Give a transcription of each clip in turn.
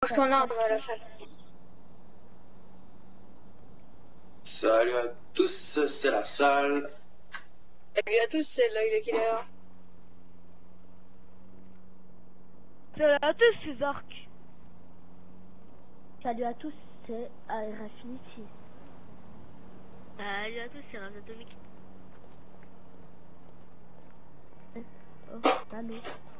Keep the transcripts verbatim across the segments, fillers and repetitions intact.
Je t'en arme à la salle. Salut à tous, c'est la salle. Salut à tous, c'est là, il est quelle heure? Salut à tous, c'est Zark. Salut à tous, c'est Air Affinity. Salut à tous, c'est Raz Atomique. Oh, salut.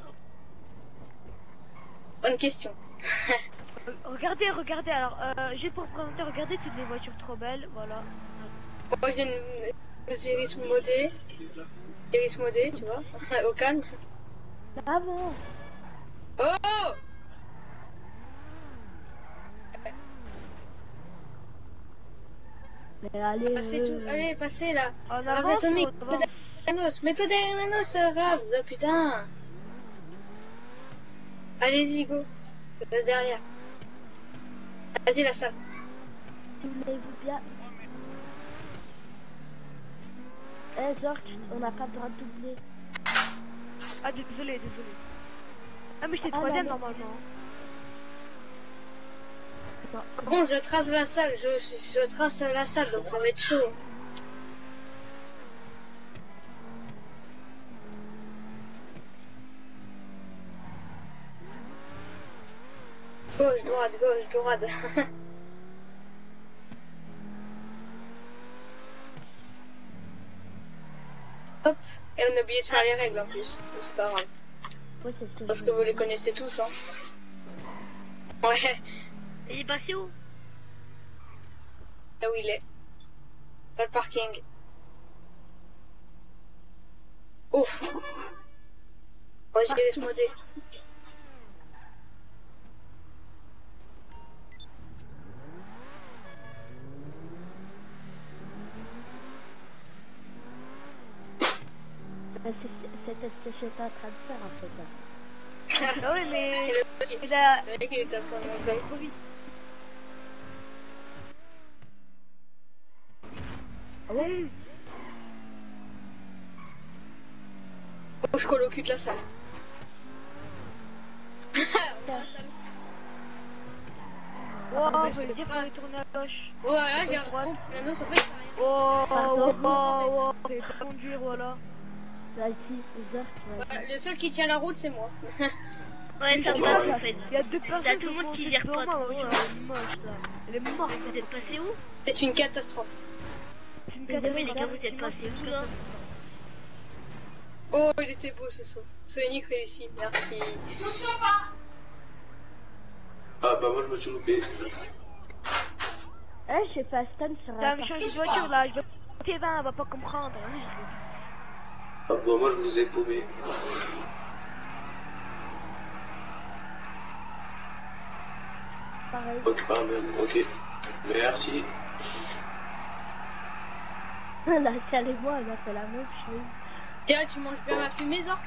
Bonne question. Regardez, regardez, alors, euh, juste pour présenter, regardez toutes les voitures trop belles, voilà. Moi j'ai une Osiris modée. Osiris modée, tu vois, au calme. Ah bon? Oh! Mais allez, Passez euh... tout. Allez, passez là. En Raz avance, Atomique, en mets-toi avance. derrière Nanos, mets-toi derrière Nanos, Ravs, oh, putain. Allez-y, go. Je passe derrière. Vas-y, la salle. Voulez-vous bien? Eh Zork, on n'a pas le droit de doubler. Ah, désolé, désolé. Ah, mais j'étais Ah, troisième bah, normalement. Bon, je trace la salle, je, je, je trace la salle, donc ça va être chaud. Gauche, droite, gauche, droite. Hop, et on a oublié de faire les règles en plus, c'est pas grave. Ouais, c'est ce que Parce je que veux vous les dire. connaissez tous, hein. Ouais, Il est passé où? là où il est. Pas le parking. Ouf. Ouais, j'ai laissé modé. Mais c'est c'est ce que j'étais en train de faire en fait. Là. Ah oui, mais... Et le mec, Il a... le mec, il est à ce moment-là. trop vite. Ah ouais? Oh, je colle au cul de la salle. Oh, bah, je je veux te dire crains. qu'on est tourné à gauche. Voilà, j'ai un Droite. groupe. Nanos, en fait, t'as rien. Oh, Pardon. oh, oh, oh, j'ai pas conduire, voilà. Vas-y, Zork, vas-y. Voilà, le seul qui tient la route, c'est moi. Ouais, ça Ouais. va en fait. Il y a deux personnes T'as tout le monde qui gère pas trop. Elle hein. est moche, là. Elle est morte. Vous êtes passé où? C'est une catastrophe. C'est une Mais catastrophe. Oui, les gars, vous êtes passé où là? Oh, il était beau ce saut. Sonic réussi, merci. Ah bah moi je me suis loupé. Eh, j'ai fait un stun sur T'as un me changer de parking. voiture là, je vais T vingt, elle va pas comprendre. Ah bah moi je vous ai paumé. Pareil. Ok, ah même, ok. Merci. La salle et moi, on a fait la même chose. Et là, tu manges bien la fumée, Zork?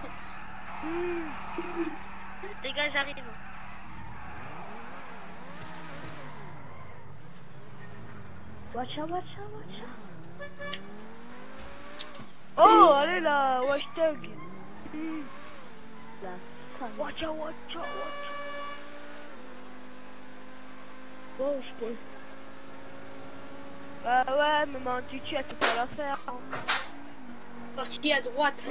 Les gars, j'arrive. Watch out, watch out, watch out. Oh, allez là, hashtag. La salle. Watch out, watch out, watch out. Oh, je t'ai. Bah ouais, mais ma tutu, elle peut pas la faire. Hein. Sortie à droite.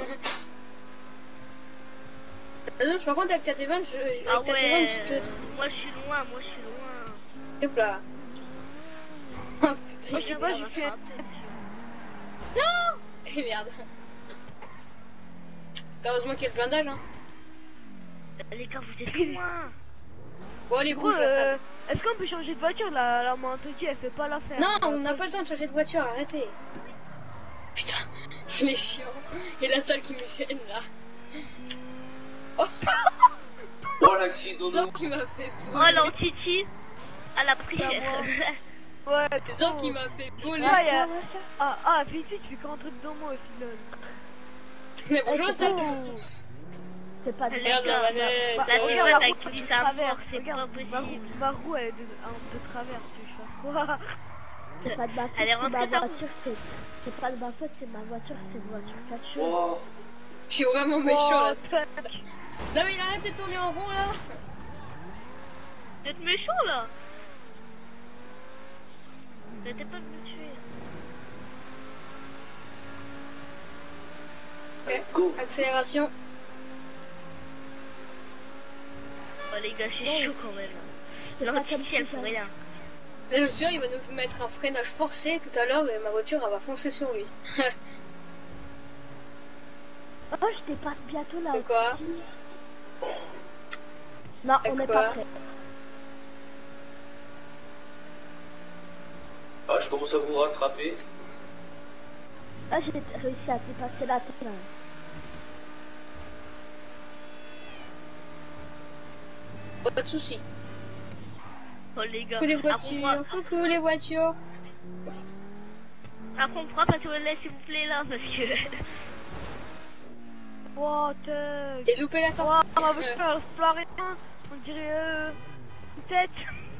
Nanos, par contre, avec ta T vingt, je, avec Ah ta T vingt, ouais, je te... moi je suis loin, moi je suis loin. Hop là. Oh Moi, putain, je sais il pas, est je bien. fais... Non. Eh merde. Heureusement qu'il y a le blindage, hein. Les gars, vous êtes loin. Bon, allez, Gros, bouge la euh, salle. est-ce qu'on peut changer de voiture là? La ma tutu, elle fait pas l'affaire. Non, on n'a pas le temps de changer de voiture, arrêtez. Putain, il est chiant. Et la salle qui me gêne, là. Oh, Oh l'accident de Zork qui m'a fait Oh, voler. l'antiti. À la prière. Ouais, Zork trop. qui m'a fait voler. Ouais, y a... Ah, ah, puis tu fais qu'un truc dans moi aussi, lol. Mais bonjour, Eh, la salle. C'est pas de Les Regarde la gars, manette. Bah, La euh, voiture, regarde, elle la a roue, glissé elle est à de mort, travers, c'est pas regarde, ma roue, possible. ma roue, elle est de, un peu travers, tu veux faire quoi? C'est pas de ma faute, Elle est c'est rentrée ma dans- voiture, c'est... C'est pas de ma faute, c'est ma voiture, c'est une voiture quatre chevaux. Oh. Je suis vraiment méchant, là. Oh, tac. Non, mais il arrête de tourner en rond, là. Vous êtes méchant là. Arrêtez pas de me tuer. Ok. Go. Accélération. Oh les gars, c'est chaud quand même. L'anti elle fait rien. Je suis sûr, il va nous mettre un freinage forcé tout à l'heure et ma voiture elle va foncer sur lui. Oh, je dépasse bientôt là. C'est quoi? Non, C'est on n'est quoi? pas prêt. Ah, je commence à vous rattraper. Ah, j'ai réussi à dépasser la tête là. Pas de soucis. Oh les gars. Coucou les Après, on voitures, fera- coucou les voitures. après on fera passer au lait s'il vous plaît là parce que. Wow, t'es... J'ai loupé la Wow, sortie. ma voiture elle se plaît rien. On dirait euh, une tête.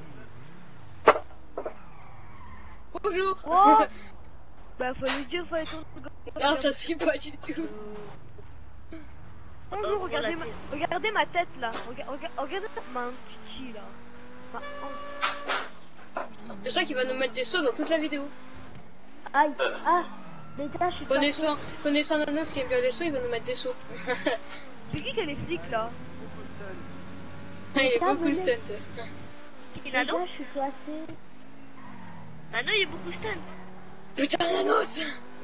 Bonjour. Wow. Bah fallait dire, fallait tourner. Non, ça suit pas du tout. Bonjour, regardez ma... regardez ma tête là. Rega- rega- Regardez ma titi là. Ma hanche. Je sens qu'il va nous mettre des sauts dans toute la vidéo. Aïe. Ah, les gars, je suis passé. Connaissant, connaissant Nanas qui aime bien les sauts, il va nous mettre des sauts. C'est qui qui a les flics là? Il est Ah, beaucoup venez. stunt. Qui Les Nano gars, je suis passé. Nano il est beaucoup stun. Putain, Nanos.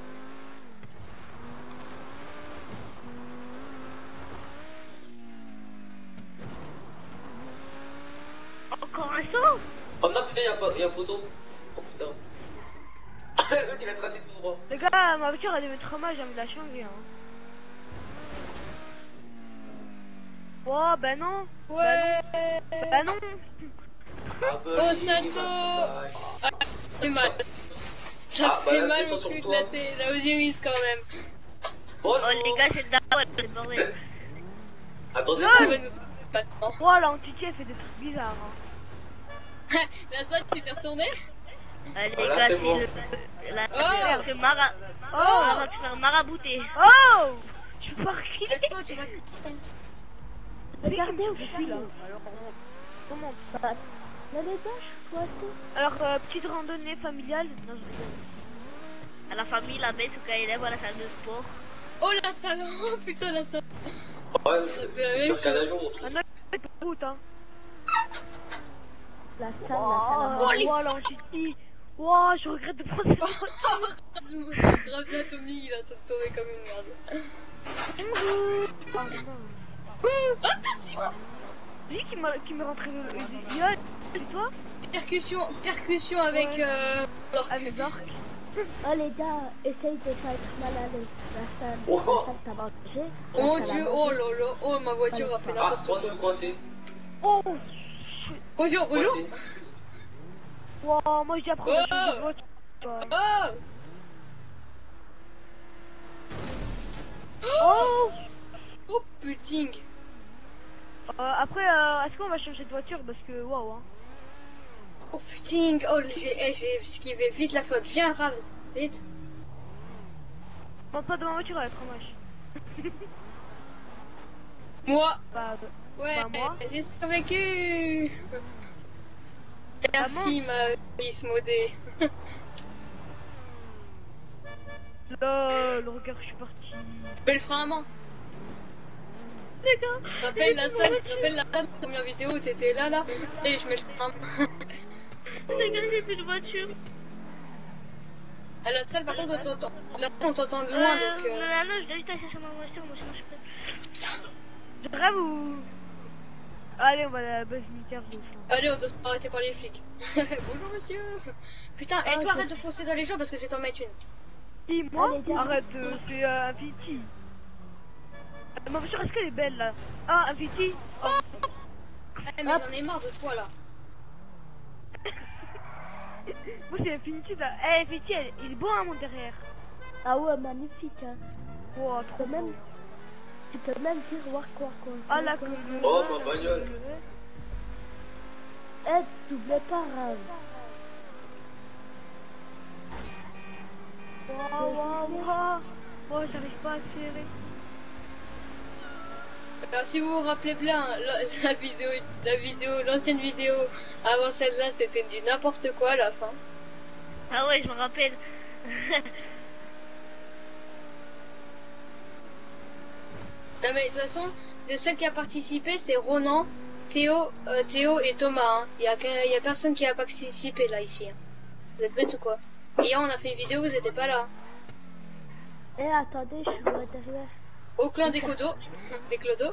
Encore un saut. Oh non, putain, y'a pas, y'a un poteau. Oh putain. L'autre il a tracé tout droit. Les gars, ma voiture elle devait être mal, j'ai envie de la changer hein. Oh bah non. Ouais. Bah non. Ah, bah, Oh, oui, salto. bah, Ah, ça fait mal. Ça Ah, bah, fait là, mal descends au sur cul de toi. la tête. La Osiris quand même. Bonjour. Oh les gars, c'est le daron, c'est le bordel. Attendez. Il va nous maintenant. Oh la entité elle fait des trucs bizarres hein. La salle, tu t'es retourné? Ah, les Voilà, gars, c'est c'est bon. le. La. Oh. C'est mara. Oh. On va te faire marabouter. Oh. Je suis parti. Lève-toi, tu vas. Regardez où je suis là. Comment? Bah, là, les gars, je suis passé. Alors euh, petite randonnée familiale. Non, je rigole. À la famille, la bête, au cas élève, à la salle de sport. Oh la salle, oh putain la salle. Ouais, c'est pire qu'un avion, mon truc. Un autre route hein. La salle, la salle. Oh, Oh, les- oh l'entité. Oh, je regrette de prendre cette voiture. Ravi Atomique, il a tombé comme une merde. Bonjour. Oh non. Oh, attention. Lui qui m'a qui m'a rentré le le- Yo, c'est toi? Percussion, percussion avec Ouais. euh. l'orque. Avec Dark. Oh les gars, essaye de pas être mal à l'aise. La salle, Oh. la salle t'as mangé. Oh La mon salle à dieu, manger. oh là là, oh ma voiture a fait Ah, n'importe toi, je quoi. suis coincé. Oh. Bonjour, bonjour. Coincé. Wow, moi j'ai appris à Oh. changer de voiture. Oh. Oh. Oh putain. Euh, après, euh, est-ce qu'on va changer de voiture parce que waouh hein. Oh putain, oh j'ai eh, j'ai esquivé vite la flotte. Viens Rams, vite. Moi pas de ma voiture, elle est trop moche. Moi, Bah, bah, ouais, Bah, moi. j'ai survécu. Merci ma Miss modée. lol, regarde, je suis parti. Mais le frein à main. Les gars, Je te rappelle la salle, je te rappelle la salle, la première vidéo où t'étais là là. Et je mets le frein à main. Les gars, j'ai plus de voiture. À la salle par contre on t'entend. Là on t'entend de loin Euh, donc. Euh... non, non, je dois juste aller chercher ma voiture, moi sinon je suis prête. je rêve ou. Allez, on va à la base militaire de ouf. Allez, on doit se faire arrêter par les flics. Bonjour monsieur. Putain, et Ah, toi je- arrête de foncer dans les gens parce que je vais t'en mettre une. Si, moi, Allez, gars. arrête, euh, c'est euh, Infinity. Euh, ma voiture, est-ce qu'elle est belle là? Ah, Infinity. Eh mais j'en ai marre de toi là. Moi, c'est Infinity là. Eh, Infinity, elle- il est beau hein, mon derrière. Ah ouais, magnifique. Hein. Wow, Tu trop peux même, beau. tu peux même dire voir quoi quoi. Ah là, que Oh, ma bagnole. Eh, t'oublies pas, Rav. Waouh, waouh, waouh. Oh, j'arrive pas à accélérer. Alors, si vous vous rappelez bien, la, la vidéo, la vidéo, l'ancienne vidéo avant celle-là, c'était du n'importe quoi à la fin. Ah ouais, je me rappelle. Non mais de toute façon, de ceux qui a participé, c'est Ronan, Théo, euh, Théo et Thomas. Hein. Il y a, que- il y a personne qui a participé là ici. Hein. Vous êtes bêtes ou quoi? Hier on a fait une vidéo, vous n'étiez pas là. Eh, attendez, je suis loin derrière. Au clan des Clodo, des Clodo.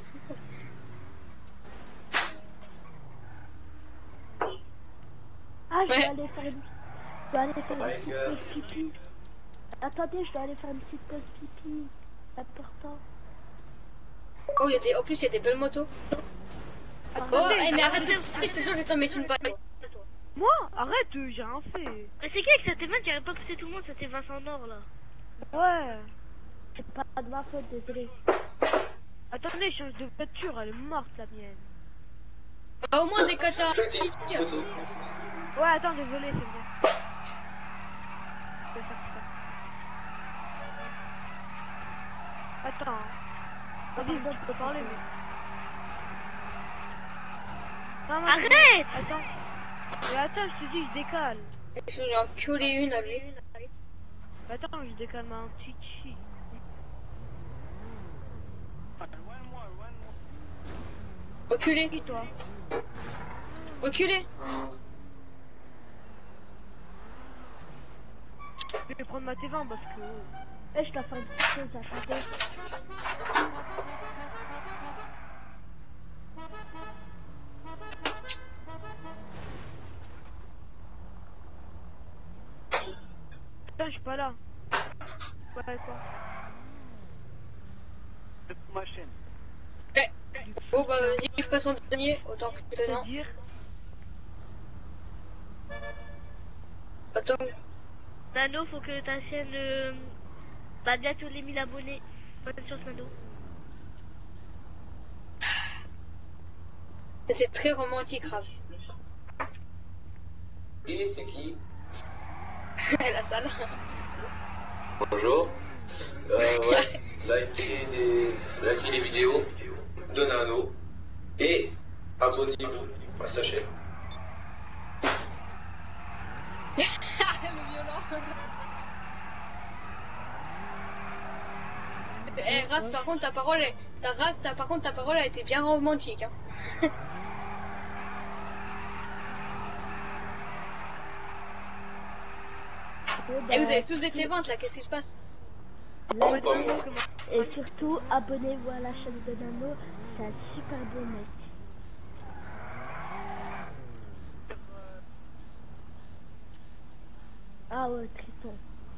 Ah, je dois Ouais. aller faire une... Je dois aller faire une Ouais, petite que- pause pipi. Attendez, je dois aller faire une petite pause pipi. C'est important. Oh, il y a des, en plus il y a des belles motos. Oh, Attendez, hey, mais arrête attendez, de je te jure, je vais t'en mettre une balle. Moi, arrête, euh, j'ai rien fait. Mais c'est qui avec sa T vingt qui arrive pas à pousser tout le monde, c'était Vincent Nord là. Ouais. C'est pas de ma faute, désolé. Attendez, je change de voiture, elle est morte la mienne. Bah, au moins des katas. Je dis, photo. Ouais, attends, désolé, c'est vrai. Je vais faire ça. Attends. hein. Vas-y, je peux parler, mais... Non, non, Arrête! Attends. Mais attends, je te dis, je décale. Je vais en pioler une à lui. Attends, je décale ma petite fille. Reculez, Qui, toi? reculez. Je vais prendre ma T vingt parce que... Eh, je dois faire une petite pause, attendez. Putain, je suis pas là. Ouais, quoi? Ma chaîne. Eh. Bon bah vas-y, je passe en dernier, autant que tenant. C'est-à-dire... Attends, Nano, faut que ta chaîne... Euh... Bah bientôt les mille abonnés. Bonne chance Nano. c'était très romantique, Raps. Et c'est qui? La salle. Bonjour. Euh, ouais. Likez des, likez les vidéos de Nano et abonnez-vous à sa chaîne. Le violent. Eh Raph, par contre ta parole, est... ta Raph, ta par contre ta parole a été bien romantique. Hein. Eh Et ben, vous avez tous des T vingt là, qu'est-ce qui se passe? Oh, pas moi. Et surtout, abonnez-vous à la chaîne de Nano. C'est un super beau mec. Ah ouais, Triton.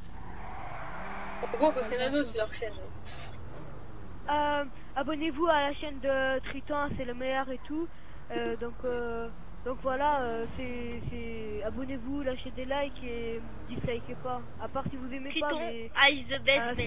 On voit que c'est Nano, c'est leur chaîne. Euh, abonnez-vous à la chaîne de Triton, c'est le meilleur et tout. Euh, donc, euh, donc voilà, euh, c'est, c'est, abonnez-vous, lâchez des likes et dislikez pas. À part si vous aimez pas, Triton, mais... Ice the best Ah, man.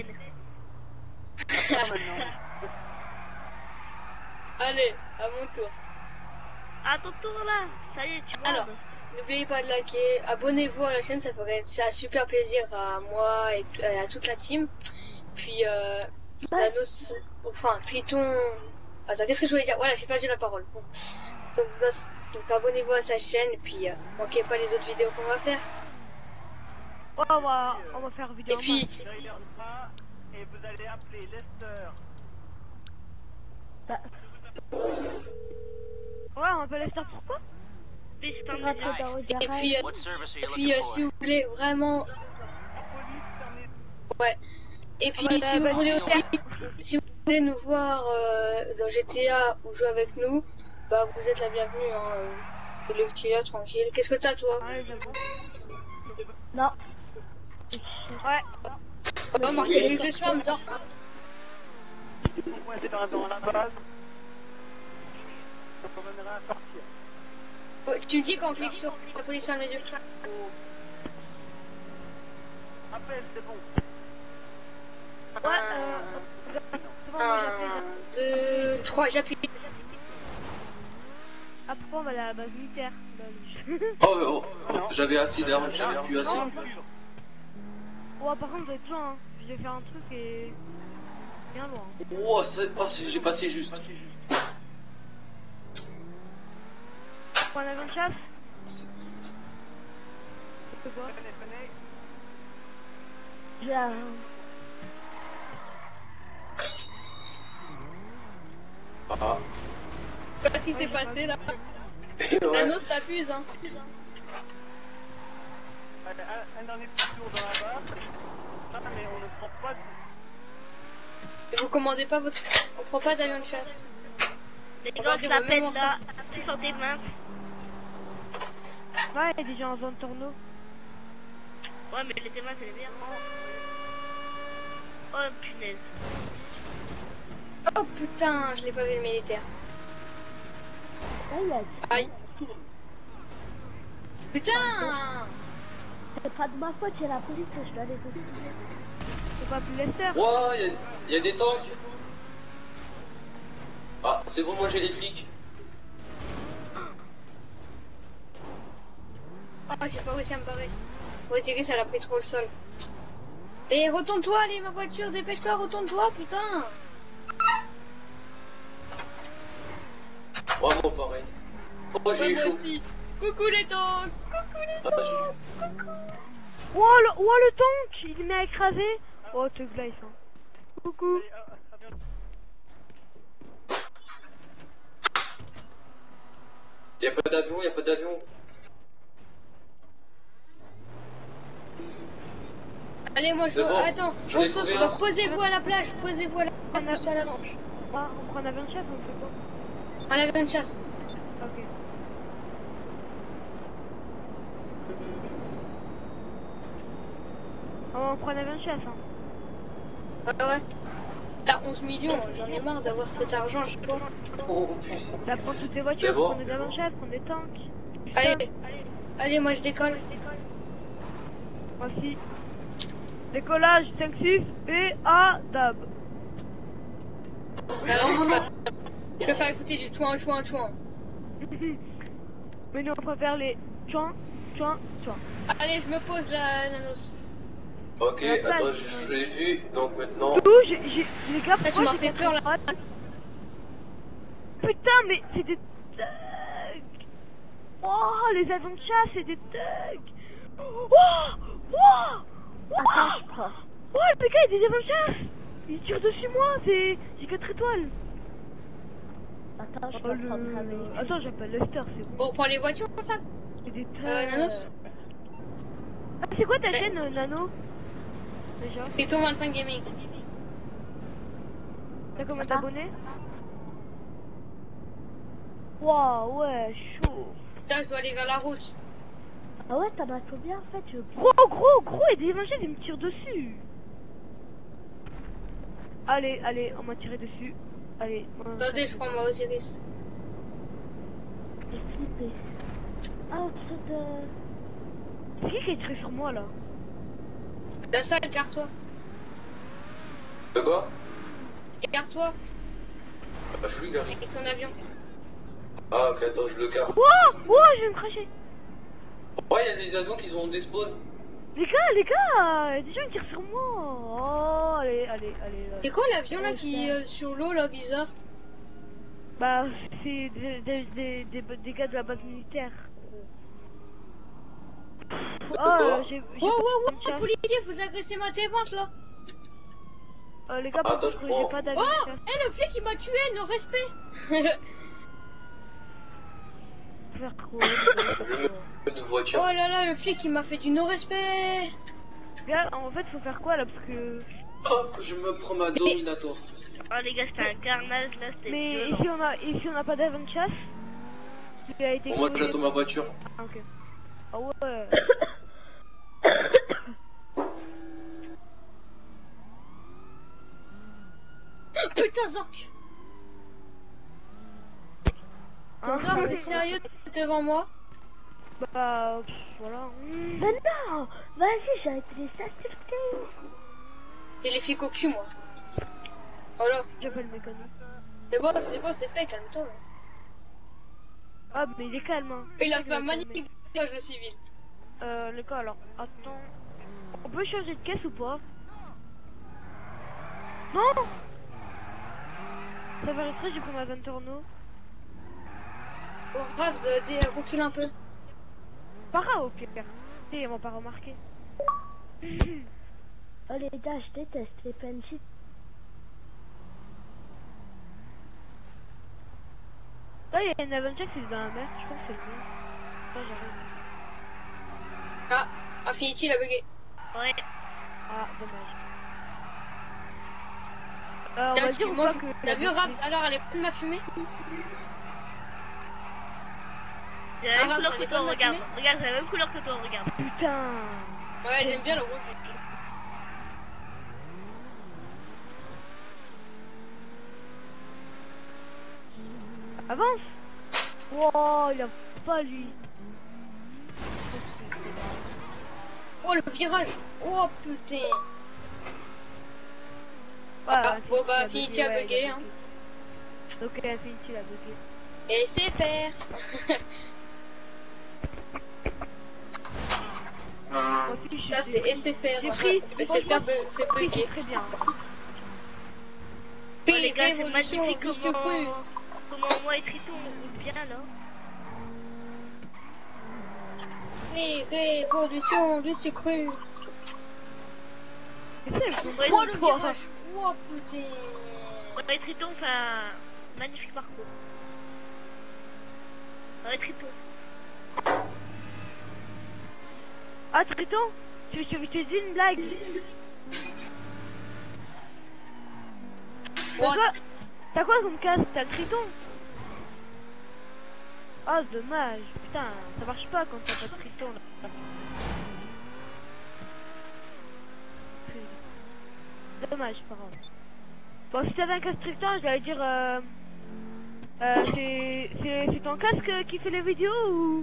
Allez, à mon tour. À ton tour là, ça y est, tu vois. Alors, n'oubliez pas de liker, abonnez-vous à la chaîne, ça ferait un super plaisir à moi et t- à toute la team. Puis, euh, Nanos, enfin, Triton... Attends, qu'est-ce que je voulais dire? Voilà, j'ai perdu la parole. Bon. Donc, dans- donc abonnez-vous à sa chaîne, et puis, euh, manquez pas les autres vidéos qu'on va faire. Ouais, on va, on va faire vidéo Et en puis, main. Trailer A et vous allez appeler Lester. Bah, Ouais, on appelle Esther, pourquoi? Mais c'est un rappelez délire. dans vos et garages. puis, euh, What service are et you puis looking euh, for? si vous voulez vraiment... Ouais. Et puis, Ouais, si bah, vous voulez bah, aussi, si vous voulez nous voir euh, dans G T A ou jouer avec nous, bah vous êtes la bienvenue, hein. euh, Le petit là, tranquille. Qu'est-ce que t'as, toi? Ouais, j'avoue. Non. Ouais. Oh, bah, marquez les yeux en disant... Moi, c'est dans dans la base. Ça reviendra à sortir. Oh, tu me dis quand on clique sur la position de mes yeux. Appelle, c'est bon. Ouais, euh... c'est bon, moi, j'ai appelé, Un, deux, trois, j'appuie. Après, on va aller à la base militaire. Oh, oh, j'avais assez d'armes, j'avais plus assez. Ouais, par contre, vous avez besoin, hein. Je vais faire un truc et... bien loin. Oh, c'est- oh, c'est- j'ai passé juste. Prends un avion de chasse. C'est quoi? Venez, venez. J'ai un... Ah. Qu'est-ce qui s'est passé là? Ouais. Nanos t'abuse hein. Allez, un, un dernier petit tour dans la barre. Ah, mais on ne prend pas de... Et vous commandez pas votre... On prend pas d'avion de chasse. Les On gens va dire au s'appellent même là, tous sur des mains. Ouais, il y a des gens en zone tourneau. Ouais, mais les témoins, c'est les meilleurs. Oh, oh punaise. Oh putain, je l'ai pas vu le militaire. Là, il a dit... Aïe. Putain. C'est pas de ma faute, j'ai la police, je dois les aussi. C'est pas plus Lester. Ouah, il y, a- y a des tanks. Ah, c'est bon, moi j'ai les flics. Oh, j'ai pas réussi à me barrer. Osiris, elle a pris trop le sol. Et retourne-toi, allez, ma voiture, dépêche-toi, retourne-toi, putain. Oh, moi pareil. Oh, j'ai Ouais, eu moi chaud. aussi. Coucou les tanks. Coucou les Ah, tanks. j'ai eu chaud. Oh le, oh, le tank, il m'a écrasé. Oh, te glace. Hein. Coucou. Allez, euh, avion. Y'a pas d'avion, y'a pas d'avion. Allez, moi je C'est veux... bon, Attends, j'en on ai se trouvé retrouve. un. Posez-vous à la plage, posez-vous à la plage, posez-vous à la planche. Ah, on prend un avion de chasse, on fait quoi? Un avion de chasse. Ok. Oh, on prend un avion de chasse. Hein. Ouais, ouais. T'as onze millions, j'en ai marre d'avoir cet argent, je sais pas. Oh, putain. Là, prends toutes les C'est voitures, bon. prends des avions de chasse, prends des tanks. Allez, allez, moi je décolle. Voici. Décollage cinq six et à Dab. Alors, je vais- je vais faire écouter du chouin, chouin, chouin. Mais nous on préfère les chouin, chouin, chouin. Allez, je me pose là, Nanos. Ok, La plage. attends, je, je l'ai vu, donc maintenant. D'où j'ai, j'ai, les gars, Ah, tu pourquoi m'as j'ai fait quatre peur là. étoiles Putain, mais c'est des thugs. Oh, les avions de chasse, c'est des thugs. Oh, oh, oh, Attends, je prends. oh, le gars, il a des avions de chasse. Il tire dessus moi, c'est, j'ai quatre étoiles. Attends, je Oh, peux le... prendre un véhicule. Attends, j'appelle Lester, c'est bon. On prend les voitures pour ça. C'est des thugs. Euh, Nanos. Ah, c'est quoi ta Ouais. chaîne, euh, Nano? Déjà, Triton vingt-cinq Gaming. t'as combien d'abonnés? Waouh, ouais, chaud. Là, je dois aller vers la route. Ah ouais, t'en as combien en fait? Je... Gros, gros, gros, et des machines, ils me tirent dessus. Allez, allez, on m'a tiré dessus. Allez. on- Attendez, je prends ma Osiris. J'ai flippé. Ah, c'est de... C'est qui qui a tiré sur moi là? La salle, écarte-toi. De quoi? Écarte-toi Ah, je suis garé. avec ton avion. Ah, ok, attends, je le garde. Wouah, wouah, je vais me cracher. Ouais, y'a des avions qui ont des spawns. Les gars, les gars, euh, des gens ils tirent sur moi. Oh, allez, allez, allez. là. C'est quoi l'avion là qui est sur l'eau là, bizarre? Bah, c'est des, des, des, des, des gars de la base militaire. Oh, euh, j'ai. j'ai Wow, wow, pas de wow, chasse. policier, vous agressez ma T vingt là. Euh, les gars, par Attends, contre, je j'ai prends. pas d'avion Oh, de chasse. eh, le flic il m'a tué, non respect. Faire trop. Je me une voiture. Oh là là, le flic il m'a fait du non-respect. Gars, en fait, faut faire quoi là? Parce que. Hop, je me prends ma Dominator. Oh les gars, c'était un carnage là, c'était Mais violent. ici on a, ici on a pas d'avion de chasse. Il a été Bon, moi crevé. j'attends ma voiture. Ah, ok. Ah ouais. Putain, Zork. Hein? Zork, t'es sérieux devant moi? Bah, pff, voilà. Hmm. Mais non! Vas-y, j'ai été les insulter! J'ai les flics au cul, moi. Voilà. J'appelle mécanique. C'est bon, c'est bon, c'est fait, calme-toi. Ah, mais il est calme. Hein. Il a Il fait est un calme. magnifique dégage civil. Euh, les gars, alors, attends. On peut changer de caisse ou pas? Non! Ça va rester, j'ai pris ma Ventorno. Oh, Ravs, euh, dé- euh, recule un peu. Pas grave au pire. Et ils m'ont pas remarqué. Oh les gars, je déteste les P N J. Là, il y a une Avenger qui est dans la mer. Je pense que c'est le mien. Là, j'arrive. Ah, Infinity, il a bugué. Ouais. Ah, dommage. Euh, on Tiens, va tu dire ou manges- pas que... T'as vu Ravs? Alors, elle est pleine de ma fumée? J'ai la Ah, même couleur ça que dépend toi, de la regarde. fumée. Regarde, j'ai la même couleur que toi, regarde. Putain. Ouais, j'aime bien le rouge. Avance. Wow, il a pas lui. Oh, le virage. Oh, putain. Voilà, Ah, bon, bah, Infinity Infinity a ouais, bugué, il a hein. Donc Infinity a bugué. Et c'est faire. Moi aussi, je Ça, suis c'est pris. S F R. J'ai pris. Mais c'est faire Franchement, fait pris, bugger. c'est très bien. Oh, les gars, c'est Révolution, magnifique juste comment... cru. comment moi et Triton on roule bien là. Oui, révolution, juste cru. Et c'est le Ouais, Oh, le bon. virage. Oh, putain. Moi et Triton on fait un magnifique parcours. Moi et Triton. Ah, Triton, tu, tu, je te dis une blague. T'as What? quoi, t'as quoi comme casque? T'as le Triton? Ah, dommage. Putain, ça marche pas quand t'as pas de Triton là. Dommage, pas grave. Bon, si t'avais un casque Triton, j'allais dire... Euh, euh, c'est c'est- c'est ton casque qui fait les vidéos ou...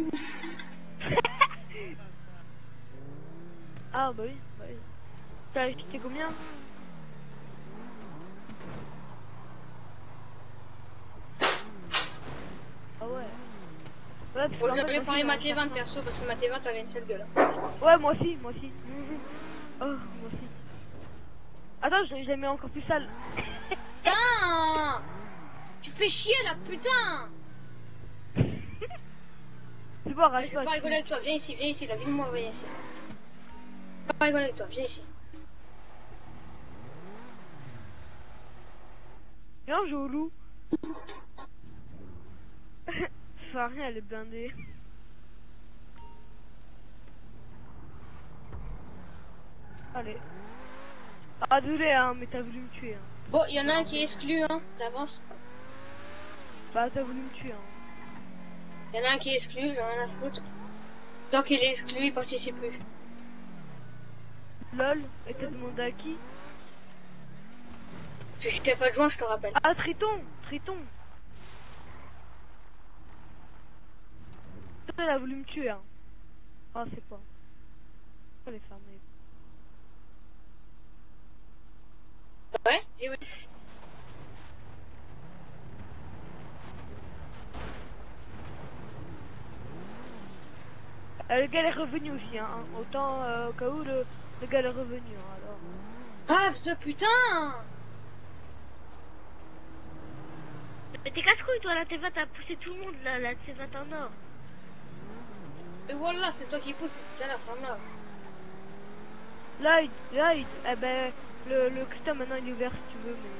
Ah bah oui, bah oui. T'as acheté combien? Ah ouais. Ouais, parce Bon, qu'en fait, j'aurais moi parlé aussi, ma j'ai T un vingt certain- perso parce que ma T vingt avait une seule gueule. Ouais, moi aussi, moi aussi. Oh, moi aussi. Attends, je, je l'ai mis encore plus sale. Putain! Tu fais chier là, putain! C'est bon, Je rage vais pas. pas rigoler avec toi, viens ici, viens ici, là, viens-moi, viens ici. Je vais pas rigoler avec toi, viens ici. Viens, on joue au loup. Ça sert à rien, elle est blindée. Allez. Ah, désolé, hein, mais t'as voulu me tuer. Hein. Bon, il y en a un qui est exclu, hein, d'avance. Bah, t'as voulu me tuer. Hein. Il y en a un qui est exclu, j'en ai rien à foutre. Tant qu'il est exclu, il participe plus. Lol, et t'as demandé à qui? Je suis chef adjoint, je te rappelle. Ah, Triton, Triton. Elle a voulu me tuer. Hein. Ah, c'est pas. Elle est fermée. Ouais, dis oui. Euh, le gars est revenu aussi, hein. Autant euh, au cas où le, le gars est revenu. Hein, alors. Ah, ce putain! Mais t'es casse-couille toi, la T vingt t'as poussé tout le monde là, la T vingt en or. Et voilà, c'est toi qui pousse, putain, la femme là. Là, il, là, il, eh ben, le, le custom maintenant il est ouvert si tu veux, mais.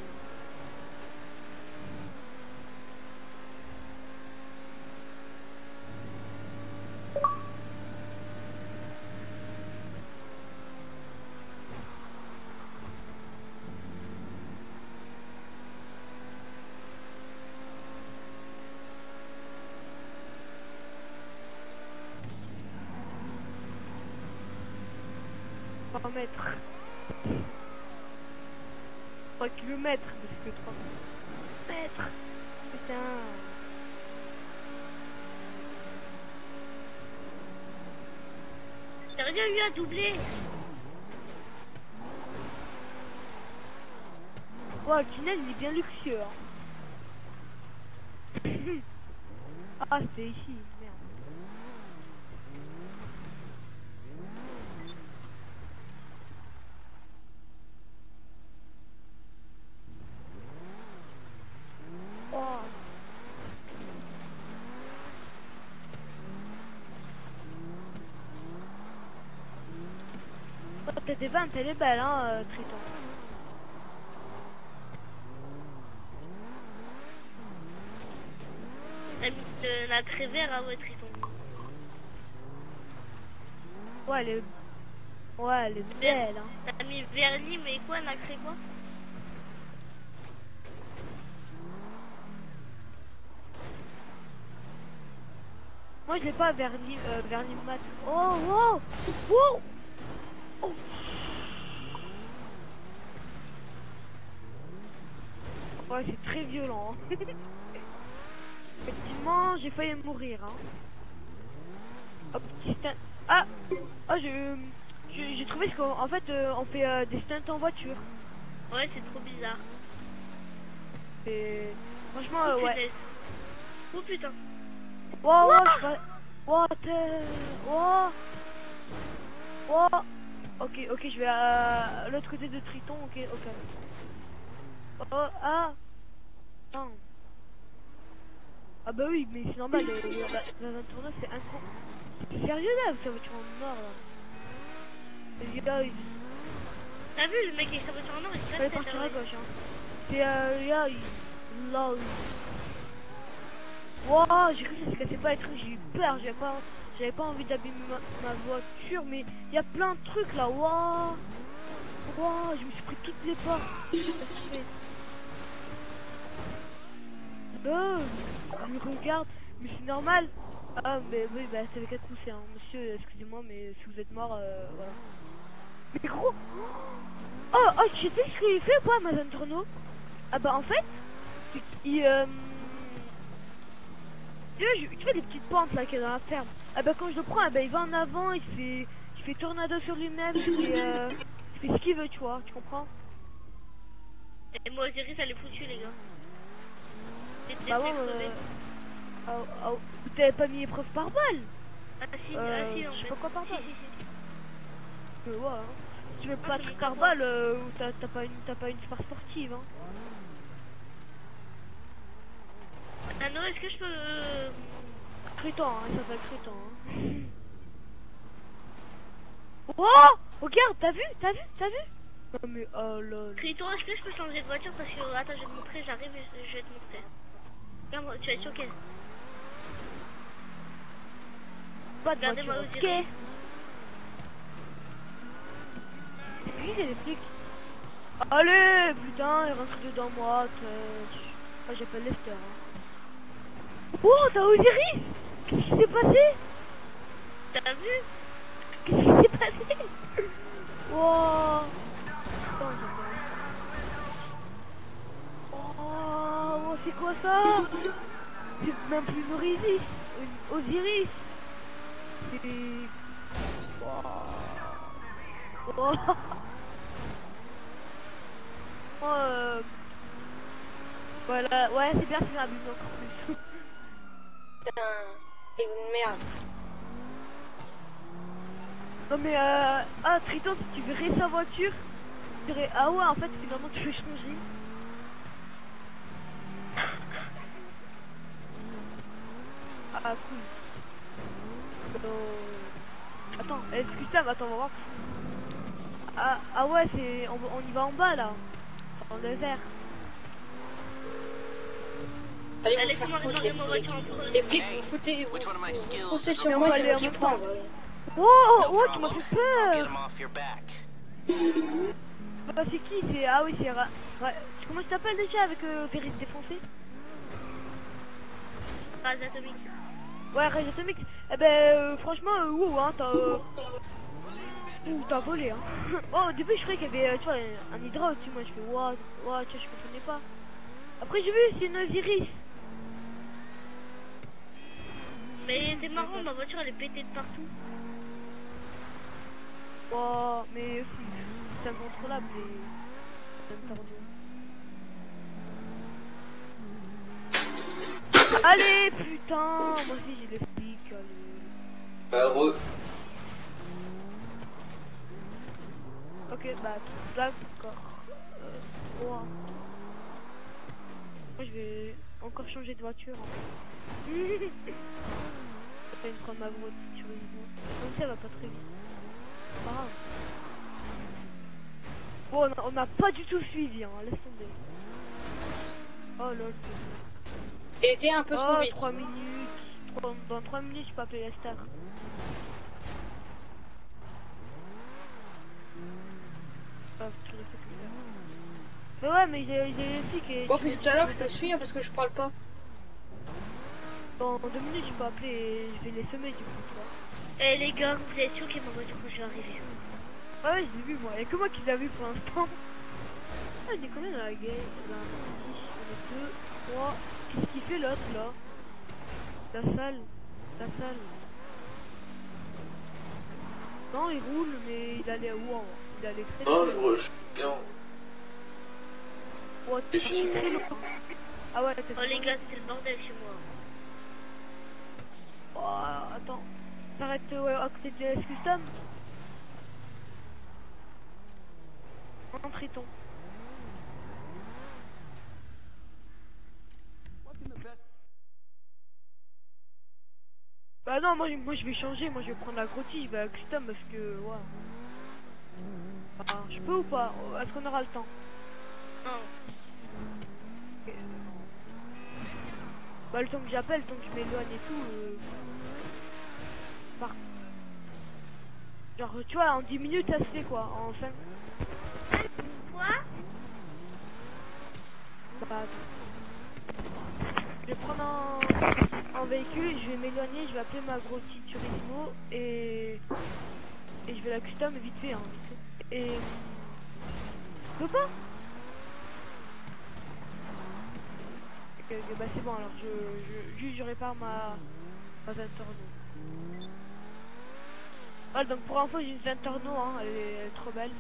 trois mètres. trois kilomètres, parce que trois mètres. Putain. T'as rien eu à doubler. Oh, le tunnel il est bien luxueux. Hein. Ah, c'était ici, merde. T'as des vannes, elle est belle, hein, euh, Triton. T'as mis le nacré vert à ouais, Triton. Ouais, elle est... Ouais, elle est belle, hein. T'as mis vernis, mais quoi, nacré quoi? Moi, je l'ai pas vernis, euh, vernis mat. Oh, wow! Wow! Oh. Ouais, c'est très violent. Hein. Effectivement, j'ai failli mourir. Hein. Hop, petit stunt. Ah! Ah, je... J'ai trouvé ce qu'en en fait, euh, on fait euh, des stunts en voiture. Ouais, c'est trop bizarre. Et... Franchement, euh, ouais. Oh putain. Wow, wow, je pas... What the... Wow. Wow. Ok, ok, je vais à l'autre côté de Triton, ok, ok. Oh, ah. Non. Ah bah oui, mais c'est normal, le, le, la, dans un tournoi c'est incon... C'est sérieux là, sa voiture en or là. Les gars, ils... T'as vu le mec avec sa voiture en or, il se Fallait casse partir à tête. gauche, hein. C'est euh, les gars, ils... Là, ils... Wow, j'ai cru que ça se cassait pas les trucs, j'ai eu peur, j'avais pas... J'avais pas envie d'abîmer ma, ma voiture, mais il y a plein de trucs là, waouh. Waouh, je me suis pris toutes les portes. Oh, je regarde, mais c'est normal. Ah, mais oui, bah c'est avec un coup, c'est un monsieur, excusez-moi, mais si vous êtes mort, euh, voilà. Mais gros, oh, oh, tu sais ce qu'il fait ou pas, Amazon Tourneau? Ah bah en fait, il, euh... tu vois, tu vois les petites pentes là qu'il y a dans la ferme. Ah bah quand je le prends, ah bah il va en avant, il fait, il fait tornado sur lui-même, il fait, euh, il fait ce qu'il veut, tu vois, tu comprends? Et moi, Osiris, elle est foutue, les gars. Bah bon, euh... oh, oh, vous t'avez pas mis épreuve par balle? Ah si, euh, ah si, en je sais fait. pas quoi par balle. Si, si, si. Euh, ouais, hein. Si tu veux pas Ah, de mais par pas balle, euh, t'as pas une, t'as pas une super sportive, hein. Nano, est-ce que je peux... Euh... Triton, hein, il s'appelle Triton, hein. Oh, regarde, t'as vu, t'as vu, t'as vu? Non mais oh lol. Triton, est-ce que je peux changer de voiture? Parce que, attends, je vais te montrer, j'arrive et je vais te montrer. Regarde, tu vas être choqué. Pas de Regardez-moi voiture, Osiris. ok. C'est lui, c'est les flics. Allez, putain, il rentre dedans moi. Ah, j'appelle Lester. Hein. Oh, t'as Osiris? Qu'est-ce qui s'est passé? T'as vu? Qu'est-ce qui s'est passé? Wow. Attends, oh, oh c'est quoi ça? C'est même plus une Osiris. Une Osiris. C'est... Wow. Wow. Oh, euh... Voilà, ouais, c'est bien, c'est un but encore plus. Putain, c'est une merde. Non mais euh... Ah, Triton, si tu verrais sa voiture, tu dirais, ah ouais, en fait, finalement, tu veux changer. Ah, cool. Euh... Attends, excuse-moi, attends, on va voir. Ah, ah ouais, c'est... On, on y va en bas, là. En désert. Allez, Allez, vous faire comment foutre, réparer les ma flics. voiture en premier? Les flics, vous foutez, vous vous foncez sur Mais on moi, va c'est aller moi en qui même prends. temps. ouais. Oh, oh, tu m'as fait peur. Bah, c'est qui? C'est... Ah oui, c'est... Ra... Ouais. Comment tu t'appelles déjà avec euh, Ferris défoncé? Phase atomique. Ouais, Rage Atomique. Eh ben, euh, franchement, euh, wow, hein, t'as... Euh... Ouh, t'as volé, hein. Oh, au début, je croyais qu'il y avait, euh, tu vois, un, un Hydra au-dessus. Moi, je fais, waouh, waouh, tu vois, je comprenais pas. Après, j'ai vu, c'est une Osiris. Mais c'est marrant, ma voiture, elle est pétée de partout. Waouh, mais aussi, c'est incontrôlable, et... c'est un tornado. Allez, putain, moi aussi, j'ai des flics, allez. Euh, re... Ok, bah, d'accord. Euh, wow. Moi, je vais encore changer de voiture. Hein. Je vais me prendre ma voiture. Même si elle va pas très vite. C'est pas grave. Bon, on a, on a pas du tout suivi, hein, laisse tomber. Oh lol. Il était un peu trop Oh, vite. trois minutes. Trois- Dans trois minutes, je peux appeler la star. Ah, tu l'as fait tout à l'heure. Mais ouais, mais j'ai j'ai les flics et... Bon, puis tout à l'heure, je te suis hein, parce que je parle pas. Dans deux minutes, je peux appeler et je vais les semer du coup, tu vois. Eh les gars, vous êtes sûr qu'il y a ma voiture quand je vais arriver? Ah ouais, je l'ai vu moi. Y'a que moi qui l'a vu pour l'instant. Ah, il est combien dans la game? On est deux, trois. Qu'est-ce qu'il fait l'autre là? La salle. La salle. Non, il roule, mais il allait où en Il allait très Non, très je loin. rush. Tiens, Oh, j'ai fini très mon loin. Ah ouais, t'es Oh les gars, c'est le bordel chez moi. Oh, attends. T'arrêtes ouais, à côté de G S Custom? Un triton. Bah non, moi, moi je vais changer, moi je vais prendre la grotti, je vais à Custom parce que... Ouais. Ah, je peux ou pas? Est-ce qu'on aura le temps? Non. Ok. Bah le temps que j'appelle, le temps que je m'éloigne et tout... Euh... Par... Genre tu vois, en dix minutes ça se fait quoi, en cinq... Quoi? Bah attends. Je vais prendre un, un véhicule, je vais m'éloigner, je vais appeler ma grosse Turismo et... Et je vais la custom vite fait, hein, vite fait. Et... Je peux pas? Ok, ok, bah c'est bon alors, je, je, juste je répare ma... ma Ventorno. Ah donc pour info j'ai une Ventorno, hein, elle est, elle est trop belle.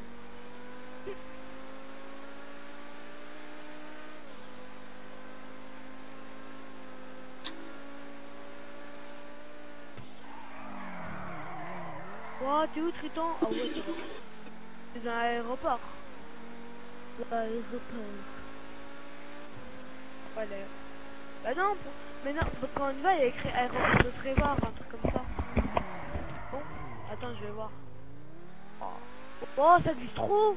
Oh, t'es où Triton? Ah ouais, t'es où? T'es dans l'aéroport. L'aéroport. Ouais, l'aéroport. Bah non, pour... mais non, quand on y va, il y a écrit aéroport de Trévoir, un truc comme ça. Bon, attends, je vais voir. Oh, oh ça glisse trop.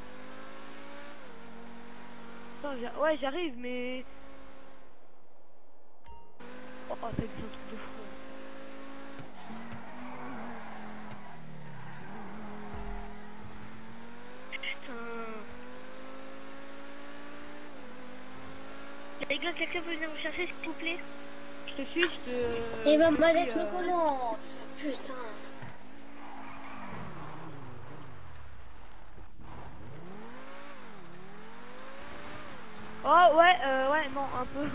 Attends, j'a- ouais, j'arrive, mais... Oh, ça glisse un truc de fou. Les gars, quelqu'un peut venir me chercher s'il vous plaît? Je te suis, je te... Et ma je te manette suis, me euh, commence. Putain. Oh ouais, euh, ouais, non, un peu.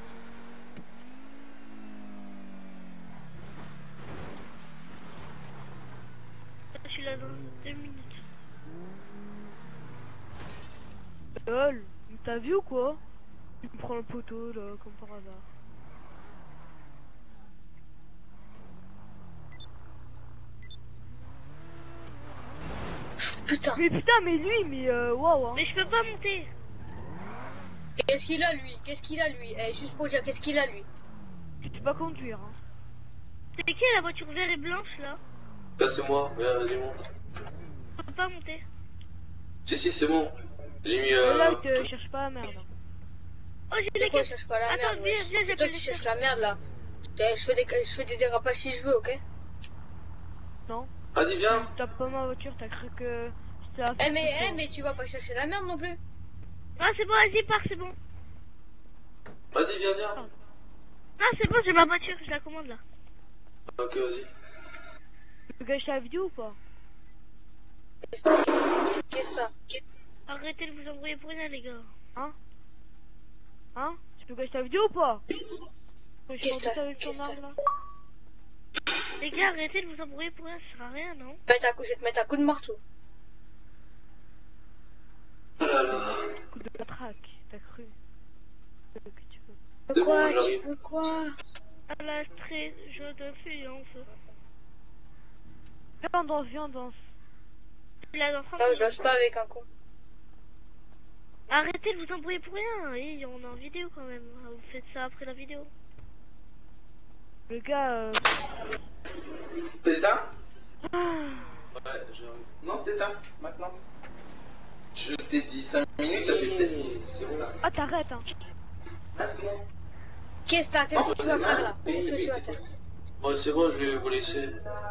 Je suis là dans deux minutes. Lol, mais t'as vu ou quoi? Tu me prends le poteau là, comme par hasard. Putain. Mais putain, mais lui, mais euh, waouh, hein. Mais je peux pas monter. Qu'est-ce qu'il a lui? Qu'est-ce qu'il a lui? Eh, juste pour dire, qu'est-ce qu'il a lui? Je sais pas conduire, hein. C'est qui la voiture verte et blanche là? ça c'est moi. Viens, vas-y, monte. Je peux pas monter. Si, si, c'est bon. J'ai mis Mais euh... là, il te cherche pas la merde. Oh, j'ai De les quoi gars. je cherche pas la Attends, merde, viens, wesh. viens, C'est toi j'appelle qui les cherches gars. la merde là. Je je fais des, je fais des dérapages si je veux, ok? Non. Vas-y, viens. T'as pas ma voiture, t'as cru que c'était à Eh mais, eh mais tu vas pas chercher la merde non plus. Ah, c'est bon, vas-y, pars, c'est bon. Vas-y, viens, viens. Ah, c'est bon, j'ai ma voiture, je la commande là. Ok, vas-y. Tu peux gâcher la vidéo ou pas? Qu'est-ce que t'as? Arrêtez de vous embrouiller pour rien, les gars. Hein? Hein? Tu peux gâcher la vidéo ou pas? Faut que je Qu'est-ce m'embête que- avec ton qu'est-ce arme que- là. Les gars, arrêtez de vous embrouiller pour rien, ça sert à rien, non? Mets à coup, je vais te mettre un coup de marteau. Oh là là. Coup de matraque, t'as cru? Euh, que tu veux. C'est bon, Quoi? j'arrive. Tu veux quoi? À la stress, je de fiance. Viens, on danse, viens, on danse. Là, dans trente Non, je minutes. danse pas avec un con. Arrêtez de vous embrouiller pour rien. Et on est en vidéo quand même. Vous faites ça après la vidéo. Le gars, euh... T'éteins? ah, Ouais, j'arrive. Non, t'éteins, maintenant. Je t'ai dit cinq minutes, ça fait sept minutes, c'est bon. Ah, t'arrêtes, hein. Qu'est-ce que t'as- qu'est-ce que tu vas faire là? Qu'est-ce que tu vas faire? Bon, c'est bon, je vais vous laisser.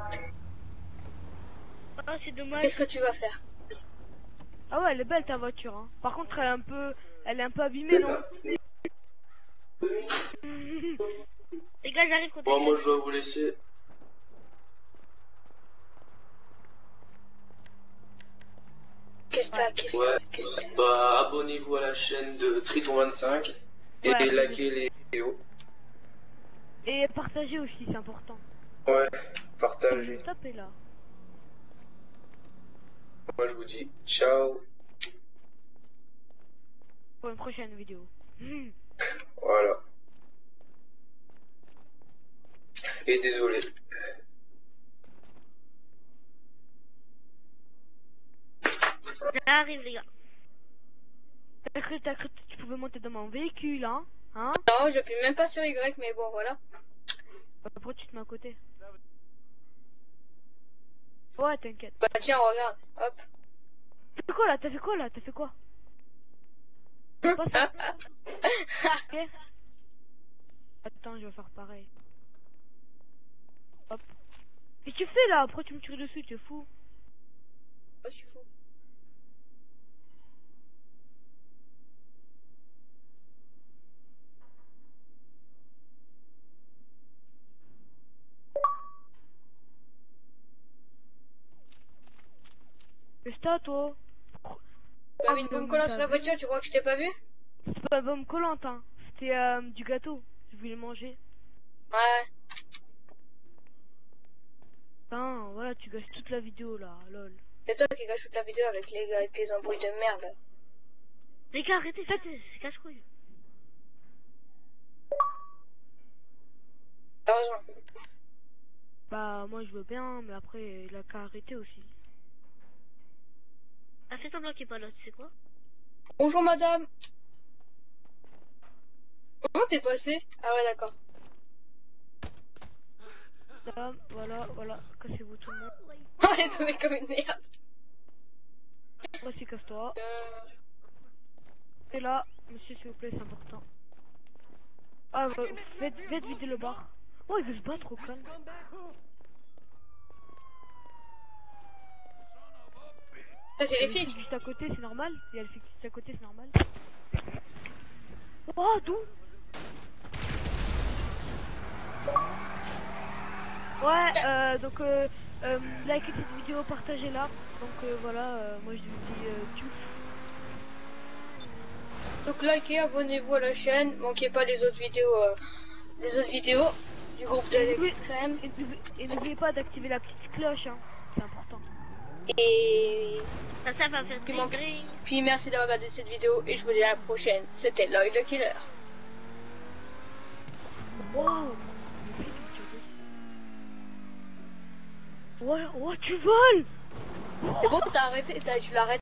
Oh, c'est dommage. Qu'est-ce que tu vas faire? Ah ouais, elle est belle ta voiture, hein. Par contre, elle est un peu, elle est un peu abîmée, non? Les gars, j'arrive quand Bon, moi, je dois vous laisser. Qu'est-ce que t'as? Qu'est-ce Ouais, que qu'est-ce que bah, abonnez-vous à la chaîne de Triton vingt-cinq et Ouais. likez les vidéos. Et partager aussi, c'est important. Ouais, partagez. Tapez là. Moi, je vous dis ciao. Pour une prochaine vidéo. Voilà. Et désolé. J'arrive, les gars. T'as cru, t'as cru que tu pouvais monter dans mon véhicule, hein? Hein? Non, j'appuie même pas sur Y, mais bon, voilà. Pourquoi tu te mets à côté? Ouais, t'inquiète. Bah tiens, regarde, hop. T'as fait quoi là? T'as fait quoi là? T'as fait quoi? C'est pas ça? Ok. Attends, je vais faire pareil. Hop. Qu'est-ce que tu fais là? Pourquoi tu me tires dessus? Tu es fou? Oh, je suis fou. Qu'est-ce que t'as toi? T'as mis une bombe collante sur la voiture, tu crois que je t'ai pas vu? C'est pas une bombe collante, hein. C'était euh, du gâteau. Je voulais le manger. Ouais. Putain, voilà, tu gâches toute la vidéo là, lol. C'est toi qui gâche toute ta vidéo avec les, avec les embrouilles de merde. Les gars, arrêtez, faites, c'est casse-couille. Heureusement. Bah, moi je veux bien, mais après, il a qu'à arrêter aussi. Ah, fais semblant qu'il est pas là, tu sais quoi? Bonjour madame. Comment t'es passé? Ah ouais, d'accord. Là, voilà, voilà, cassez-vous tout le monde. Oh, elle est tombée comme une merde. Voici, casse-toi. Euh... Et là, monsieur, s'il vous plaît, c'est important. Ah, bah, faites, faites vider le bar. Oh, il veut se battre au calme. Ça, c'est les Il y a le filles. flic juste à côté, c'est normal. Il y a le flic juste à côté, c'est normal. Oh, d'où? Ouais, euh, donc, euh, euh, likez cette vidéo, partagez-la. Donc, euh, voilà, euh, moi je vous dis euh, tchouf. Donc likez, abonnez-vous à la chaîne. Manquez pas les autres vidéos, euh, les autres vidéos du groupe de l'extrême. Et n'oubliez- Et n'oubliez pas d'activer la petite cloche, hein. C'est important. Et Ça, ça va faire Puis des manque- grilles. puis merci d'avoir regardé cette vidéo et je vous dis à la prochaine. C'était Lloyd le Killer. Wow. Ouais, oh, tu voles. C'est bon, t'as arrêté, t'as, tu l'as arrêté.